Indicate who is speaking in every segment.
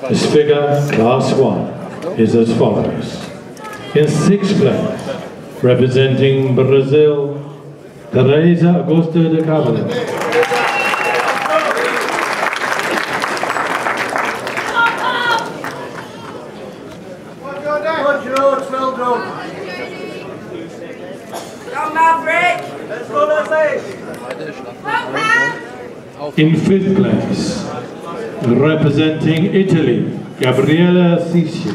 Speaker 1: This figure, Class 1, is as follows. In 6th place, representing Brazil, Teresa Augusta de Carvalho. In 5th place, representing Italy, Gabriella Cicci.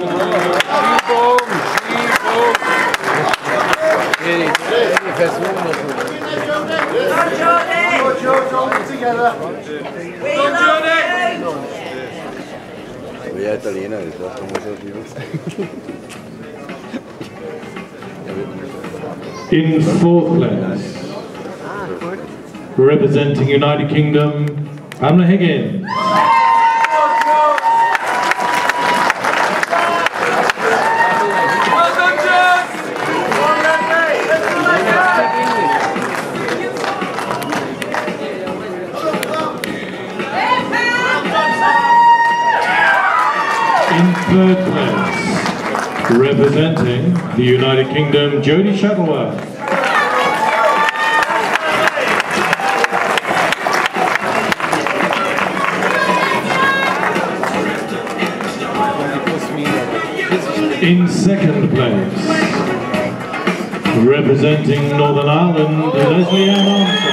Speaker 1: In 4th place, representing United Kingdom, Pamela Higgins. In 3rd place, representing the United Kingdom, Jodie Shuttleworth. In 2nd place, representing Northern Ireland, Leslie Ann Armstrong.